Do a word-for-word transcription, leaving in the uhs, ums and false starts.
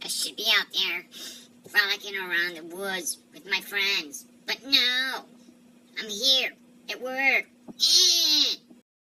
I should be out there frolicking around the woods with my friends. But no, I'm here at work. Eh.